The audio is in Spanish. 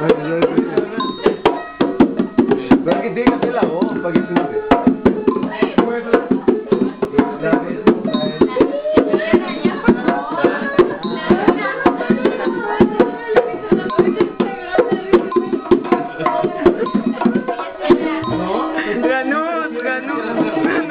Para que tenga que la voz, para que se note. Ganó.